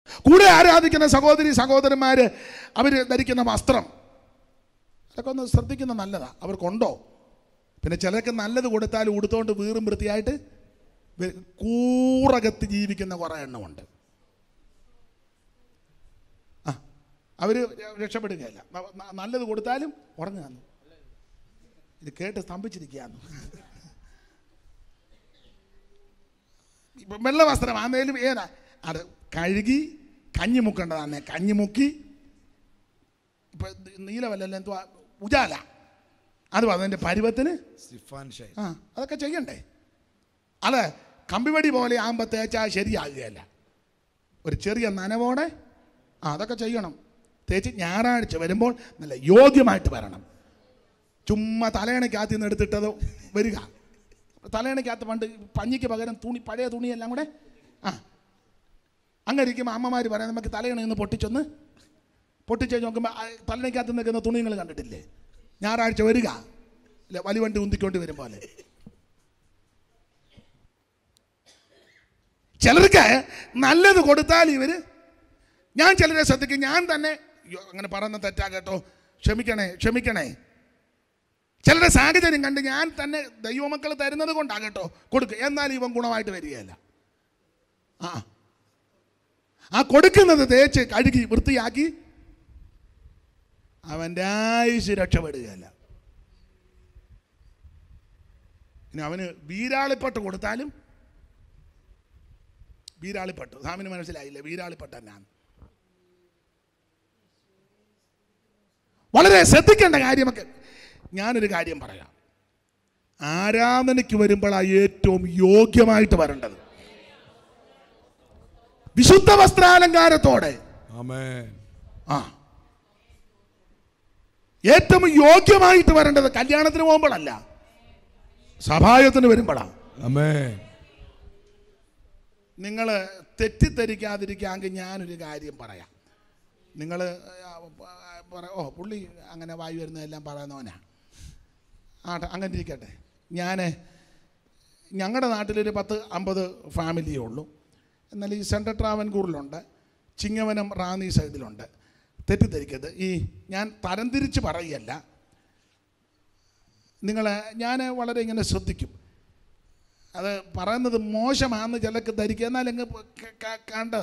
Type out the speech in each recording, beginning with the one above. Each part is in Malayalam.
കൂടെ ആരാധിക്കുന്ന സഹോദരി സഹോദരന്മാർ അവർ ധരിക്കുന്ന വസ്ത്രം അതൊക്കെ ഒന്ന് ശ്രദ്ധിക്കുന്ന നല്ലതാണ്. അവർക്കുണ്ടോ? പിന്നെ ചിലർക്ക് നല്ലത് കൊടുത്താൽ ഉടുത്തോണ്ട് വീറും വൃത്തിയായിട്ട് കൂറകത്ത് ജീവിക്കുന്ന കുറേ എണ്ണമുണ്ട്. അവർ രക്ഷപ്പെടുകയല്ല. നല്ലത് കൊടുത്താലും ഉറങ്ങുകയാണ്. ഇത് കേട്ട് സ്തംഭിച്ചിരിക്കുകയാണ്. വെള്ള വസ്ത്രം ആന്നേലും ഏതാ അത് കഴുകി കഞ്ഞി മുക്കേണ്ടതാണ്. കഞ്ഞി മുക്കി ഇപ്പം നീലവല്ലല്ലോ എന്തുവാ ഉജാല അത് അതിൻ്റെ പരുവത്തിന് അതൊക്കെ ചെയ്യണ്ടേ? അത് കമ്പിവടി പോലെ ആകുമ്പോൾ തേച്ചാൽ ശരിയാകുകയല്ല. ഒരു ചെറിയ നനവോടെ അതൊക്കെ ചെയ്യണം. തേച്ച് ഞായറാഴ്ച വരുമ്പോൾ നല്ല യോഗ്യമായിട്ട് വരണം. ചുമ്മാ തലയണയ്ക്കകത്ത് നിന്ന് എടുത്തിട്ടത് വരിക. തലയണയ്ക്കകത്ത് പണ്ട് പഞ്ഞിക്ക് പകരം തുണി, പഴയ തുണിയെല്ലാം കൂടെ അങ്ങനെ ഇരിക്കുമ്പോൾ അമ്മമാർ പറയാം നമുക്ക് തലയണയിൽ നിന്ന് പൊട്ടിച്ച് നോക്കുമ്പോൾ തലയണയ്ക്കകത്ത് നിൽക്കുന്ന തുണി നിങ്ങൾ കണ്ടിട്ടില്ലേ? ഞായറാഴ്ച വരിക അല്ല വലിവണ്ടി ഉന്തിക്കൊണ്ട് വരും പോലെ. ചിലർക്ക് നല്ലത് കൊടുത്താൽ ഞാൻ ചിലരെ ശ്രദ്ധിക്കും. ഞാൻ തന്നെ അങ്ങനെ പറയുന്ന തെറ്റാ കേട്ടോ, ക്ഷമിക്കണേ. ചിലരുടെ സാഹചര്യം കണ്ട് ഞാൻ തന്നെ ദൈവമക്കൾ തരുന്നത് കൊണ്ടാകട്ടോ കൊടുക്കുക. എന്നാൽ ഇവൻ ഗുണമായിട്ട് വരികയല്ല. ആ കൊടുക്കുന്നത് തേച്ച് കഴുകി വൃത്തിയാക്കി അവൻ്റെ ആയുസ് രക്ഷപ്പെടുകയല്ല. ഇനി അവന് വീരാളിപ്പട്ട് കൊടുത്താലും വീരാളിപ്പട്ട് സാമിന് മനസ്സിലായില്ലേ? വീരാളിപ്പട്ട് തന്നെയാണ്. വളരെ ശ്രദ്ധിക്കേണ്ട കാര്യമൊക്കെ. ഞാനൊരു കാര്യം പറയാം. ആരാധനയ്ക്ക് വരുമ്പോഴാണ് ഏറ്റവും യോഗ്യമായിട്ട് വരേണ്ടത്. വിശുദ്ധ വസ്ത്രാലങ്കാരത്തോടെ ഏറ്റവും യോഗ്യമായിട്ട് വരേണ്ടത് കല്യാണത്തിന് പോകുമ്പോഴല്ല, സഭായത്തിന് വരുമ്പോഴാണ്. നിങ്ങൾ തെറ്റിദ്ധരിക്കാതിരിക്കാമെങ്കിൽ ഞാനൊരു കാര്യം പറയാം. നിങ്ങൾ പുള്ളി അങ്ങനെ വായി വരുന്നതെല്ലാം പറയുന്നവനാണ്. അങ്ങനെ ഇരിക്കട്ടെ. ഞങ്ങളുടെ നാട്ടിലൊരു 10-50 ഫാമിലിയേ ഉള്ളൂ. എന്നാൽ ഈ സെൻട്രൽ ട്രാവൻകൂറിലുണ്ട്, ചിങ്ങവനം റാന്നി സൈഡിലുണ്ട്. തെറ്റിദ്ധരിക്കരുത്. ഞാൻ തരംതിരിച്ച് പറയുകയല്ല. ഞാൻ വളരെ ഇങ്ങനെ ശ്രദ്ധിക്കും. അത് പറയുന്നത് മോശമാണെന്ന് ചിലക്ക് ധരിക്കുക. എന്നാലെങ്കിൽ കണ്ടത്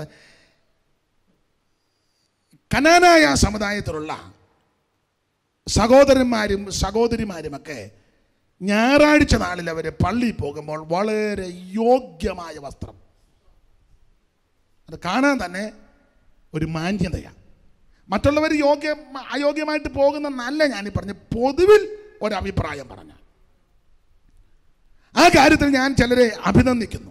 കനാനായ സമുദായത്തിലുള്ള സഹോദരന്മാരും സഹോദരിമാരുമൊക്കെ ഞായറാഴ്ച നാളിൽ അവർ പള്ളിയിൽ പോകുമ്പോൾ വളരെ യോഗ്യമായ വസ്ത്രം, അത് കാണാൻ തന്നെ ഒരു മാന്യതയാണ്. മറ്റുള്ളവർ അയോഗ്യമായിട്ട് പോകുന്ന നല്ല ഞാനീ പറഞ്ഞ് പൊതുവിൽ ഒരഭിപ്രായം പറഞ്ഞ ആ കാര്യത്തിൽ ഞാൻ ചിലരെ അഭിനന്ദിക്കുന്നു.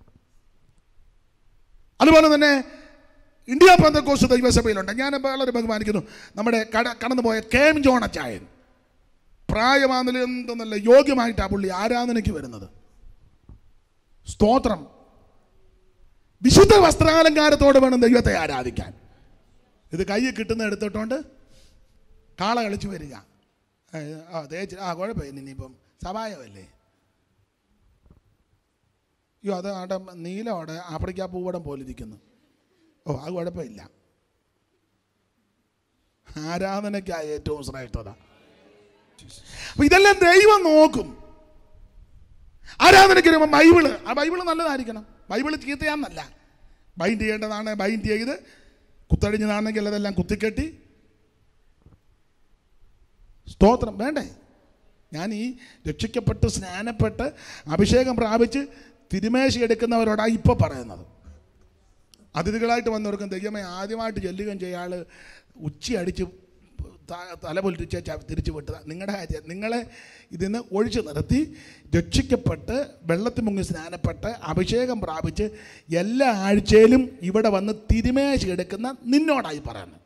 അതുപോലെ തന്നെ ഇന്ത്യ പെന്തക്കോസ്ത് ദൈവസഭയിലുണ്ട്. ഞാൻ വളരെ ബഹുമാനിക്കുന്നു നമ്മുടെ കടന്നുപോയ KM ജോൺ അച്ചായൻ. പ്രായമാണെങ്കിലും എന്തെന്നല്ല യോഗ്യമായിട്ടാണ് പുള്ളി ആരാധനയ്ക്ക് വരുന്നത്. സ്തോത്രം. വിശുദ്ധ വസ്ത്രാലങ്കാരത്തോടെ വേണം ദൈവത്തെ ആരാധിക്കാൻ. ഇത് കയ്യിൽ കിട്ടുന്ന എടുത്തിട്ടുണ്ട് കാള കളിച്ച് വരിക. കുഴപ്പമില്ല, ഇനിയിപ്പം സഭായമല്ലേ. അത് അവിടെ നീലവിടെ ആഫ്രിക്ക പൂവടം പോലെ ഇരിക്കുന്നു. അത് കുഴപ്പമില്ല. ആരാധനയ്ക്കായി ഏറ്റവും ശ്രേഷ്ഠത. അപ്പൊ ഇതെല്ലാം ദൈവം നോക്കും. ആരാധനയ്ക്ക് വരുമ്പോൾ ബൈബിള് നല്ലതായിരിക്കണം. ബൈബിള് ചീത്തയാന്നല്ല. ബൈൻഡ് ചെയ്യേണ്ടതാണ് ബൈൻഡ് ചെയ്ത്, കുത്തഴിഞ്ഞതാണെങ്കിൽ അതെല്ലാം കുത്തിക്കെട്ടി. സ്തോത്രം വേണ്ടേ? ഞാൻ ഈ രക്ഷിക്കപ്പെട്ട് സ്നാനപ്പെട്ട് അഭിഷേകം പ്രാപിച്ച് തിരുമേശ എടുക്കുന്നവരോടാണ് ഇപ്പോൾ പറയുന്നത്. അതിഥികളായിട്ട് വന്നവർക്കും ദൈവമേ ആദ്യമായിട്ട് ചെല്ലുകയും ചെയ്യാൾ ഉച്ചയടിച്ച് തലപൊലിച്ച് തിരിച്ചു വിട്ടത് നിങ്ങളുടെ കാര്യം. നിങ്ങളെ ഇതിന്ന് ഒഴിച്ചു നിർത്തി രക്ഷിക്കപ്പെട്ട് വെള്ളത്തിൽ മുങ്ങി സ്നാനപ്പെട്ട് അഭിഷേകം പ്രാപിച്ച് എല്ലാ ആഴ്ചയിലും ഇവിടെ വന്ന് തിരുമേശ എടുക്കുന്ന നിന്നോടായി പറയുന്നത്.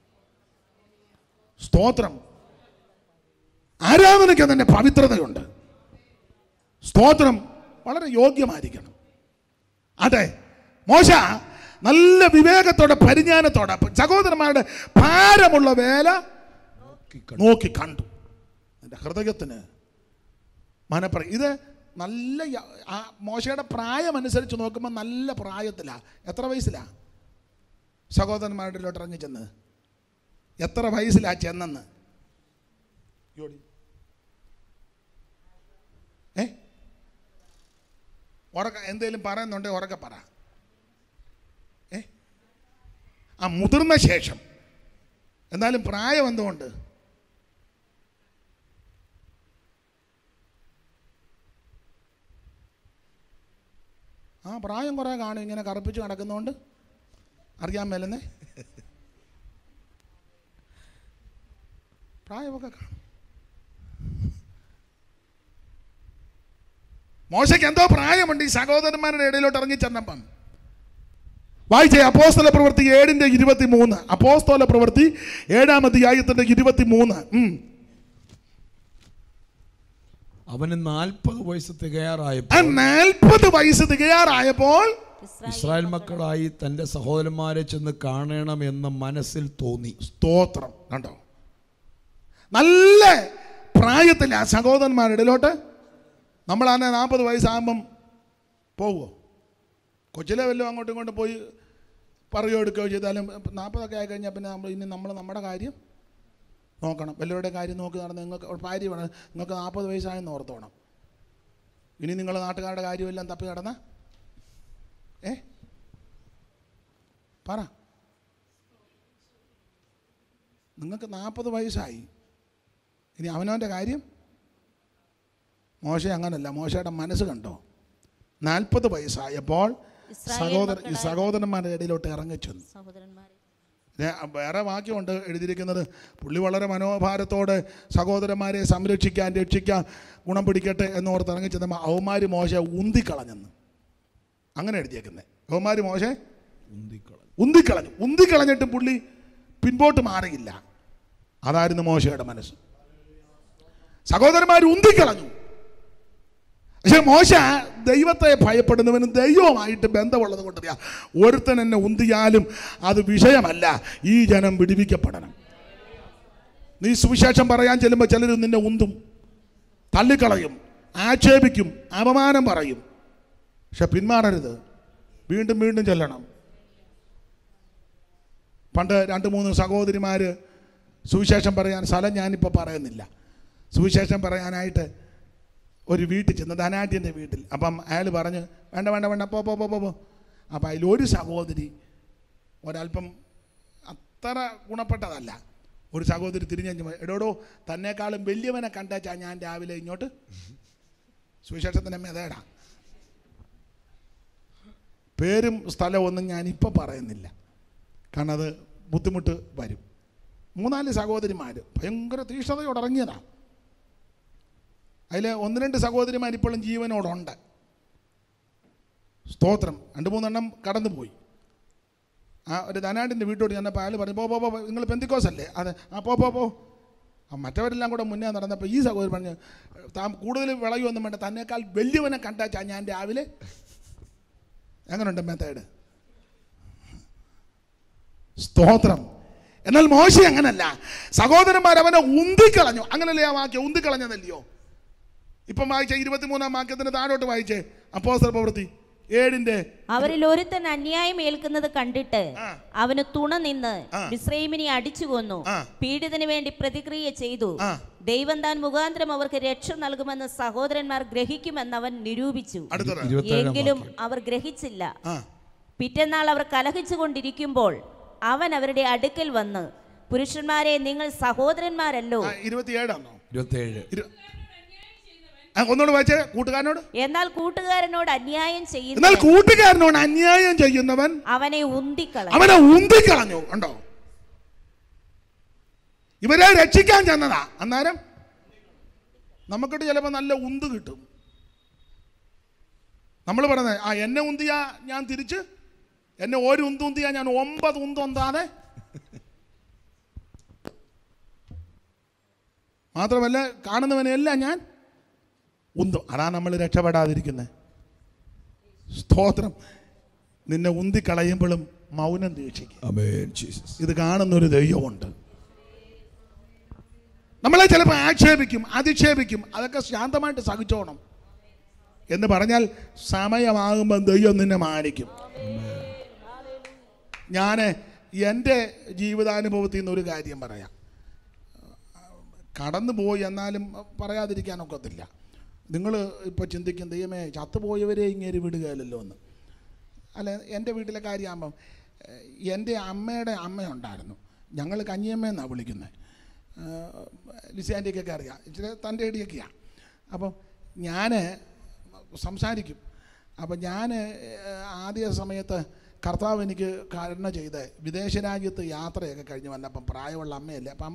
സ്തോത്രം. ആരാധനയ്ക്ക് അതിൻ്റെ പവിത്രതയുണ്ട്. സ്തോത്രം. വളരെ യോഗ്യമായിരിക്കണം. അതെ, മോശ നല്ല വിവേകത്തോടെ പരിജ്ഞാനത്തോടെ സഹോദരന്മാരുടെ ഭാരമുള്ള വേല നോക്കി കണ്ടു. എൻ്റെ ഹൃദയത്തിന് ഇത് നല്ല മോശയുടെ പ്രായമനുസരിച്ച് നോക്കുമ്പോൾ നല്ല പ്രായത്തിലാണ്. എത്ര വയസ്സിലാണ്? സഹോദരന്മാരുടെ ഇടയിലോട്ട് ഇറങ്ങി ചെന്നത്? എത്ര വയസ്സിലാ ചെന്നെന്ന്? ഉറക്ക എന്തേലും പറയുന്നുണ്ടെങ്കിൽ ഉറക്കെ പറ. ആ മുതിർന്ന ശേഷം. എന്നാലും പ്രായം എന്തുകൊണ്ട്? ആ പ്രായം കുറേ കാണും, ഇങ്ങനെ കറുപ്പിച്ച് നടക്കുന്നതുകൊണ്ട് അറിയാൻ മേലെന്നേ. പ്രായമൊക്കെ കാണും. മോശയ്ക്ക് എന്തോ പ്രായമുണ്ട് ഈ സഹോദരന്മാരുടെ ഇടയിലോട്ട് ഇറങ്ങി ചെന്നപ്പം. വായിച്ചേ അപ്പോസ്തല പ്രവൃത്തി 7:23. അപ്പോസ്തല പ്രവൃത്തി 7-ാം അധ്യായത്തിന്റെ 23. അവന് 40 വയസ്സ് തികയാറായപ്പോൾ 40 വയസ്സ് തികയാറായപ്പോൾ ഇസ്രായേൽ മക്കളായി തന്റെ സഹോദരന്മാരെ ചെന്ന് കാണണമെന്ന് മനസ്സിൽ തോന്നി. സ്തോത്രം. കണ്ടോ, നല്ല പ്രായത്തിൽ ആ സഹോദരന്മാരുടെ ഇടയിലോട്ട്. നമ്മളാണ് 40 വയസ്സാകുമ്പം പോവുമോ? കൊച്ചിലെ വല്ലതും അങ്ങോട്ടും ഇങ്ങോട്ടും പോയി പറയുകയോ എടുക്കുകയോ ചെയ്താലും 40 ആയി കഴിഞ്ഞാൽ പിന്നെ നമ്മൾ നമ്മുടെ കാര്യം നോക്കണം. വല്ലവരുടെ കാര്യം നോക്കി നടന്ന് നിങ്ങൾക്ക് ഭാര്യ വേണം, നിങ്ങൾക്ക് 40 വയസ്സായെന്ന് ഓർത്തോണം. ഇനി നിങ്ങൾ നാട്ടുകാരുടെ കാര്യമെല്ലാം തപ്പി നടന്ന പറ. നിങ്ങൾക്ക് 40 വയസ്സായി, ഇനി അവനവൻ്റെ കാര്യം. മോശ അങ്ങനല്ല. മോശയുടെ മനസ്സ് കണ്ടോ? 40 വയസ്സായപ്പോൾ സഹോദരന്മാരുടെ ഇടയിലോട്ട് ഇറങ്ങിച്ചെന്നു. വേറെ വാക്യമുണ്ട് എഴുതിയിരിക്കുന്നത്, പുള്ളി വളരെ മനോഭാരത്തോടെ സഹോദരന്മാരെ സംരക്ഷിക്കാൻ രക്ഷിക്കാൻ ഗുണം പിടിക്കട്ടെ എന്നോർത്ത് ഇറങ്ങിച്ചെന്നപ്പോൾ അവന്മാർ മോശ ഉന്തിക്കളഞ്ഞെന്ന്. അങ്ങനെ എഴുതിയേക്കുന്നത്. അവന്മാർ മോശ ഉന്തിക്കളഞ്ഞിട്ട് പുള്ളി പിൻപോട്ട് മാറിയില്ല. അതായിരുന്നു മോശയുടെ മനസ്സ്. സഹോദരന്മാർ ഉന്തിക്കളഞ്ഞു. പക്ഷെ മോശ ദൈവത്തെ ഭയപ്പെടുന്നവനും ദൈവവുമായിട്ട് ബന്ധമുള്ളത് കൊണ്ടറിയാ, ഒരുത്തൻ എന്നെ ഉന്തിയാലും അത് വിഷയമല്ല, ഈ ജനം വിടുവിക്കപ്പെടണം. നീ സുവിശേഷം പറയാൻ ചെല്ലുമ്പോൾ ചിലർ നിന്നെ ഉന്തും, തള്ളിക്കളയും, ആക്ഷേപിക്കും, അപമാനം പറയും. പക്ഷെ പിന്മാറരുത്, വീണ്ടും വീണ്ടും ചെല്ലണം. പണ്ട് 2-3 സഹോദരിമാർ സുവിശേഷം പറയാൻ, സ്ഥലം ഞാനിപ്പോൾ പറയുന്നില്ല, സുവിശേഷം പറയാനായിട്ട് ഒരു വീട്ടിൽ ചെന്ന്, ധനാഢ്യൻ്റെ വീട്ടിൽ. അപ്പം അയാൾ പറഞ്ഞ് വേണ്ട വേണ്ട വേണ്ട പോ പോ പോ പോ. അപ്പം അതിലൊരു സഹോദരി ഒരല്പം അത്ര ഗുണപ്പെട്ടതല്ല. ഒരു സഹോദരി തിരിഞ്ഞു, എടോടോ തന്നെക്കാളും വലിയവനെ കണ്ടാച്ചാ ഞാൻ രാവിലെ ഇങ്ങോട്ട് സുവിശേഷത്തിൻ്റെ മേതേടാ. പേരും സ്ഥലവും ഒന്നും ഞാനിപ്പോൾ പറയുന്നില്ല, കാരണം അത് ബുദ്ധിമുട്ട് വരും. 3-4 സഹോദരിമാർ ഭയങ്കര തീക്ഷ്ണതയോടെ ഇറങ്ങിയതാണ്. അതിൽ 1-2 സഹോദരിമാർ ഇപ്പോഴും ജീവനോടുണ്ട്. സ്തോത്രം. 2-3 എണ്ണം കടന്നുപോയി. ആ ഒരു ധനാഢ്യൻ്റെ വീട്ടോട് ചെന്നപ്പോൾ അയാൾ പറഞ്ഞു, പോ പോ പോ, നിങ്ങൾ പെന്തിക്കോസ് അല്ലേ? അതെ, ആ പോ പോ പോ. മറ്റവരെല്ലാം കൂടെ മുന്നേ നടന്നപ്പോൾ ഈ സഹോദരൻ പറഞ്ഞു, താൻ കൂടുതൽ വിളയൊന്നും വേണ്ട, തന്നേക്കാൾ വലിയവനെ കണ്ടാച്ചാ ഞാൻ രാവിലെ. എങ്ങനെയുണ്ട് മെത്തേഡ്? സ്തോത്രം. എന്നാൽ മോശ അങ്ങനല്ല. സഹോദരന്മാർ അവനെ ഉന്തിക്കളഞ്ഞു. അങ്ങനല്ലേ ആ വാക്യം? ഉന്തിക്കളഞ്ഞതല്ലയോ? ഇപ്പം വായിച്ച 23-ാം വാക്യത്തിന് താഴോട്ട് വായിച്ചേ. അപ്പോസ്തല പ്രവൃത്തി 7-ന്റെ അവരിൽ ഒരുത്തൻ അന്യായം ഏൽക്കുന്നത് കണ്ടിട്ട് അവന് തുണ നിന്ന് മിസ്രയീമിനെ അടിച്ചു കൊന്നു, പീഡിതന് വേണ്ടി പ്രതിക്രിയ ചെയ്തു. ദൈവം താൻ മുഖാന്തരം അവർക്ക് രക്ഷ നൽകുമെന്ന് സഹോദരന്മാർ ഗ്രഹിക്കുമെന്ന് അവൻ നിരൂപിച്ചു. എങ്കിലും അവർ ഗ്രഹിച്ചില്ല. പിറ്റന്നാൾ അവർ കലഹിച്ചു കൊണ്ടിരിക്കുമ്പോൾ അവൻ അവരുടെ അടുക്കൽ വന്ന്, പുരുഷന്മാരെ, നിങ്ങൾ സഹോദരന്മാരല്ലോ. 27 ഒന്നോട് വായിച്ചേ. കൂട്ടുകാരനോട്, എന്നാൽ കൂട്ടുകാരനോട് അന്യായം ചെയ്യുന്നവൻ അവനെ ഉന്തിക്കളഞ്ഞു. കണ്ടോ, ഇവരെ രക്ഷിക്കാൻ ചെന്നതാ. അന്നേരം നമുക്കിട്ട് ചിലപ്പോൾ നല്ല ഉന്ത് കിട്ടും. നമ്മൾ പറയുന്നത്, ആ എന്നെ ഉന്തിയാ ഞാൻ തിരിച്ച്, എന്നെ ഒരു ഉന്തിയാ ഞാൻ 9 ഉന്താതെ. മാത്രമല്ല കാണുന്നവനെല്ലാം ഞാൻ ഉന്തും. അതാ നമ്മൾ രക്ഷപ്പെടാതിരിക്കുന്നത്. സ്തോത്രം. നിന്നെ ഉന്തിക്കളയുമ്പോഴും മൗനം ദീക്ഷിക്കും. ഇത് കാണുന്നൊരു ദൈവമുണ്ട്. നമ്മളെ ചിലപ്പോൾ ആക്ഷേപിക്കും, അധിക്ഷേപിക്കും, അതൊക്കെ ശാന്തമായിട്ട് സഹിച്ചോണം എന്ന് പറഞ്ഞാൽ സമയമാകുമ്പോൾ ദൈവം നിന്നെ മാനിക്കും. ഞാൻ എൻ്റെ ജീവിതാനുഭവത്തിൽ നിന്നൊരു കാര്യം പറയാം. കടന്നു പോയി എന്നാലും പറയാതിരിക്കാനൊക്കത്തില്ല. നിങ്ങൾ ഇപ്പോൾ ചിന്തിക്കും, ദൈവമേ ചത്തുപോയവരെ ഇങ്ങനെ വിടുകയല്ലോ എന്ന്. അല്ല, എൻ്റെ വീട്ടിലെ കാര്യമാകുമ്പം എൻ്റെ അമ്മയുടെ അമ്മയുണ്ടായിരുന്നു. ഞങ്ങൾ കഞ്ഞിയമ്മയെന്നാണ് വിളിക്കുന്നത്. ലിസിയാൻ്റെയൊക്കെ അറിയാം, ഇച്ചിരി തൻ്റെ ഇടിയൊക്കെയാണ്. അപ്പം ഞാൻ സംസാരിക്കും. അപ്പം ഞാൻ ആദ്യ സമയത്ത് കർത്താവ് എനിക്ക് കരുണ ചെയ്ത് വിദേശ രാജ്യത്ത് യാത്രയൊക്കെ കഴിഞ്ഞ് വന്നപ്പം പ്രായമുള്ള അമ്മയല്ലേ. അപ്പം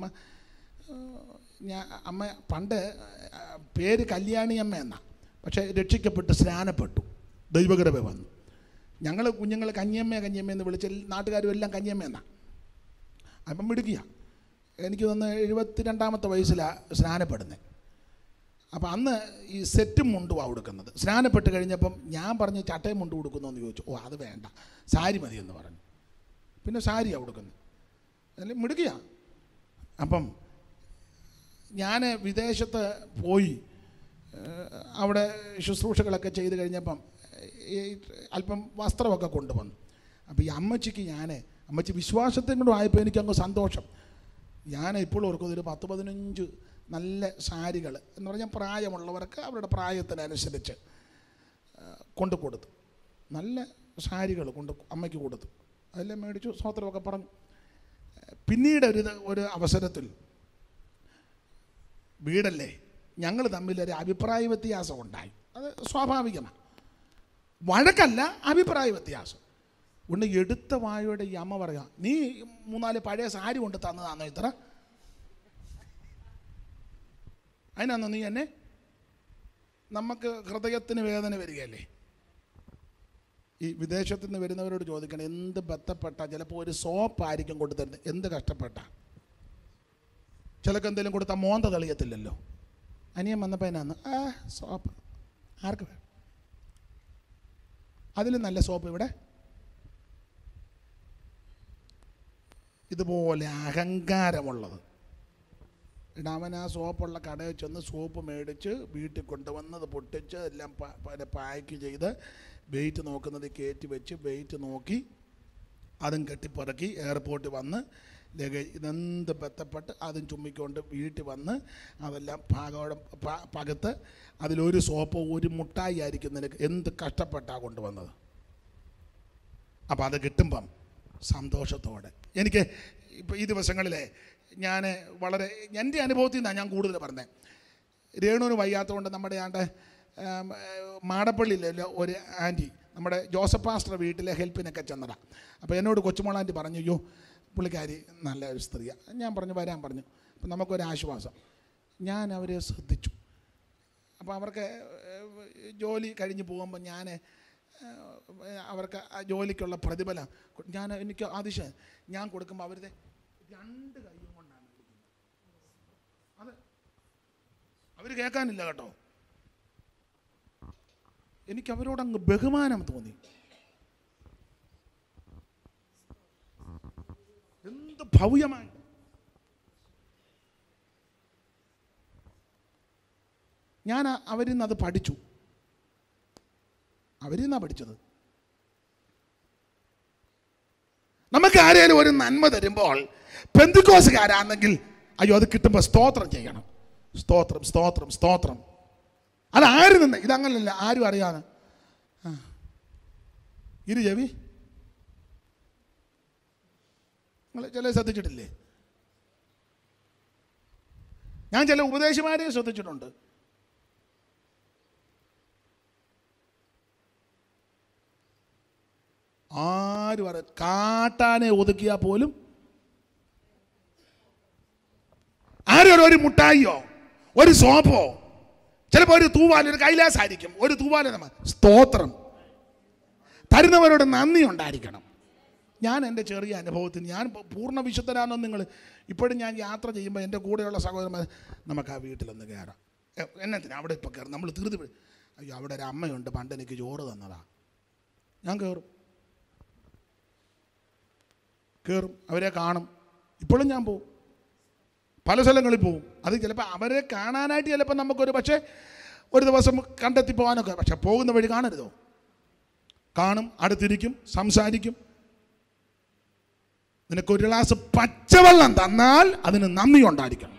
അമ്മ പണ്ട് പേര് കല്യാണി അമ്മ എന്നാണ്, പക്ഷേ രക്ഷിക്കപ്പെട്ട് സ്നാനപ്പെട്ടു, ദൈവകൃപ വന്നു. ഞങ്ങൾ കുഞ്ഞുങ്ങൾ കഞ്ഞിയമ്മയെന്ന് വിളിച്ച് നാട്ടുകാരും എല്ലാം കഞ്ഞിയമ്മ എന്നാണ്. അപ്പം മിടുക്കിയ. എനിക്ക് തോന്നുന്നു 72ാമത്തെ വയസ്സിലാണ് സ്നാനപ്പെടുന്നത്. അപ്പം അന്ന് ഈ സെറ്റും മുണ്ടുമാണ് കൊടുക്കുന്നത്. സ്നാനപ്പെട്ട് കഴിഞ്ഞപ്പം ഞാൻ പറഞ്ഞ് ചട്ടയും മുണ്ട് കൊടുക്കുന്നതെന്ന് ചോദിച്ചു. ഓ അത് വേണ്ട, സാരി മതിയെന്ന് പറഞ്ഞു. പിന്നെ സാരിയാണ് കൊടുക്കുന്നത്. അതിൽ മിടുക്കിയ. അപ്പം ഞാൻ വിദേശത്ത് പോയി അവിടെ ശുശ്രൂഷകളൊക്കെ ചെയ്ത് കഴിഞ്ഞപ്പം അല്പം വസ്ത്രമൊക്കെ കൊണ്ടുവന്നു. അപ്പോൾ ഈ അമ്മച്ചിക്ക് അമ്മച്ചി വിശ്വാസത്തിനും കൂടെ ആയപ്പോൾ എനിക്കങ്ങ് സന്തോഷം. ഞാൻ ഇപ്പോഴും ഓർക്കുന്നത് ഒരു 10-15 നല്ല സാരികൾ എന്ന് പറഞ്ഞാൽ പ്രായമുള്ളവർക്ക് അവരുടെ പ്രായത്തിനനുസരിച്ച് കൊണ്ടു കൊടുത്തു. നല്ല സാരികൾ കൊണ്ട് അമ്മയ്ക്ക് കൊടുത്തു. അതെല്ലാം മേടിച്ചു, സ്തോത്രമൊക്കെ പറഞ്ഞു. പിന്നീട് ഒരു അവസരത്തിൽ വീടല്ലേ, ഞങ്ങൾ തമ്മിലൊരു അഭിപ്രായ വ്യത്യാസം ഉണ്ടായി. അത് സ്വാഭാവികമാണ്, വഴക്കല്ല, അഭിപ്രായ വ്യത്യാസം. ഒന്ന് എടുത്ത വായോടെ ഈ അമ്മ പറയാം, നീ 3-4 പഴയ സാരി കൊണ്ട് തന്നതാണോ ഇത്ര? അതിനാന്നോ നീ എന്നെ? നമുക്ക് ഹൃദയത്തിന് വേദന വരികയല്ലേ. ഈ വിദേശത്തു നിന്ന് വരുന്നവരോട് ചോദിക്കണം, എന്ത് ബന്ധപ്പെട്ട, ചിലപ്പോൾ ഒരു സോപ്പായിരിക്കും കൊണ്ടു തരുന്നത്, എന്ത് കഷ്ടപ്പെട്ട. ചിലക്ക് എന്തെങ്കിലും കൊടുത്താൽ മോന്ത തെളിയത്തില്ലല്ലോ. അനിയൻ വന്നപ്പോൾ എന്നാന്ന്, സോപ്പ് ആർക്ക് വേണം? അതിലും നല്ല സോപ്പ് ഇവിടെ. ഇതുപോലെ അഹങ്കാരമുള്ളത് ഇടാമൻ ആ സോപ്പുള്ള കടയിൽ ചെന്ന് സോപ്പ് മേടിച്ച് വീട്ടിൽ കൊണ്ടുവന്നത് പൊട്ടിച്ച് എല്ലാം പാക്ക് ചെയ്ത് വെയിറ്റ് നോക്കുന്നത് കയറ്റി വെച്ച് വെയിറ്റ് നോക്കി അതും കെട്ടിപ്പറക്കി എയർപോർട്ടിൽ വന്ന് ലഗേജ് ഇതെന്ത് ബന്ധപ്പെട്ട് അതും ചുമ്മിക്കൊണ്ട് വീട്ടിൽ വന്ന് അതെല്ലാം പകത്ത് അതിലൊരു സോപ്പ് ഒരു മുട്ടായി ആയിരിക്കും നിനക്ക്. എന്ത് കഷ്ടപ്പെട്ടാണ് കൊണ്ടുവന്നത്. അപ്പം അത് കിട്ടുമ്പം സന്തോഷത്തോടെ എനിക്ക് ഇപ്പോൾ ഈ ദിവസങ്ങളിലെ ഞാൻ വളരെ എൻ്റെ അനുഭവത്തിൽ നിന്നാണ് ഞാൻ കൂടുതൽ പറഞ്ഞത്. രേണുവിന് വയ്യാത്തതുകൊണ്ട് നമ്മുടെ മാടപ്പള്ളിയിലെ ഒരു ആൻറ്റി നമ്മുടെ ജോസഫ് പാസ്റ്റർ വീട്ടിലെ ഹെൽപ്പിനൊക്കെ ചെന്നതാണ്. അപ്പോൾ എന്നോട് കൊച്ചുമോളാൻറ്റി പറഞ്ഞു, അയ്യോ പുള്ളിക്കാരി നല്ല ഒരു സ്ത്രീയാണ്. ഞാൻ പറഞ്ഞു വരാൻ പറഞ്ഞു. അപ്പം നമുക്കൊരാശ്വാസം. ഞാൻ അവരെ ശ്രദ്ധിച്ചു. അപ്പോൾ അവർക്ക് ജോലി കഴിഞ്ഞ് പോകുമ്പോൾ ഞാൻ അവർക്ക് ആ ജോലിക്കുള്ള പ്രതിഫലം എനിക്ക് അതിശയം. ഞാൻ കൊടുക്കുമ്പോൾ അവരുടെ 2 കൈയും കൊണ്ടാണ് വിളിക്കുന്നത്. അത് അവർ കേൾക്കാനില്ല കേട്ടോ. എനിക്ക് അവരോടങ്ങ് ബഹുമാനം തോന്നി. എന്ത് ഭവ്യമായി. ഞാൻ അവരിൽ നിന്ന് അത് പഠിച്ചു. അവരിൽ നിന്നാണ് പഠിച്ചത്. നമുക്ക് ആരെങ്കിലും ഒരു നന്മ തരുമ്പോൾ പെന്തിക്കോസുകാരാണെങ്കിൽ അയ്യോ അത് കിട്ടുമ്പോൾ സ്തോത്രം ചെയ്യണം. സ്തോത്രം സ്തോത്രം സ്തോത്രം. അത് ആര് നിന്ന് ഇതങ്ങനല്ല, ആരും അറിയാതെ ഇരു ചെവി. നിങ്ങൾ ചില ശ്രദ്ധിച്ചിട്ടില്ലേ? ഞാൻ ചില ഉപദേശിമാരെ ശ്രദ്ധിച്ചിട്ടുണ്ട്. ആരും കാട്ടാനെ ഒതുക്കിയാൽ പോലും ആരും ഒരു മുട്ടായിയോ ഒരു സോപ്പോ ചിലപ്പോൾ ഒരു തൂവാല, ഒരു കൈലാസായിരിക്കും, ഒരു തൂവാല. സ്തോത്രം തരുന്നവരോട് നന്ദി ഉണ്ടായിരിക്കണം. ഞാൻ എൻ്റെ ചെറിയ അനുഭവത്തിൽ ഞാൻ പൂർണ്ണ വിശുദ്ധരാണെന്ന് നിങ്ങൾ ഇപ്പോഴും ഞാൻ യാത്ര ചെയ്യുമ്പോൾ എൻ്റെ കൂടെയുള്ള സഹോദരന്മാർ നമുക്ക് ആ വീട്ടിലൊന്ന് കയറാം. എന്നത്തിന് അവിടെ ഇപ്പോൾ കയറും. നമ്മൾ തീർത്ത് അയ്യോ അവിടെ ഒരു അമ്മയുണ്ട്, പണ്ട് എനിക്ക് ചോറ് തന്നതാണ്. ഞാൻ കയറും അവരെ കാണും. ഇപ്പോഴും ഞാൻ പോവും, പല സ്ഥലങ്ങളിൽ പോവും. അത് ചിലപ്പോൾ അവരെ കാണാനായിട്ട് ചിലപ്പോൾ നമുക്കൊരു പക്ഷേ ഒരു ദിവസം കണ്ടെത്തി പോകാനൊക്കെ, പക്ഷെ പോകുന്ന വഴി കാണരുതോ. കാണും, അടുത്തിരിക്കും, സംസാരിക്കും. നിനക്കൊരു ഗ്ലാസ് പച്ചവെള്ളം തന്നാൽ അതിന് നന്ദി ഉണ്ടായിരിക്കണം.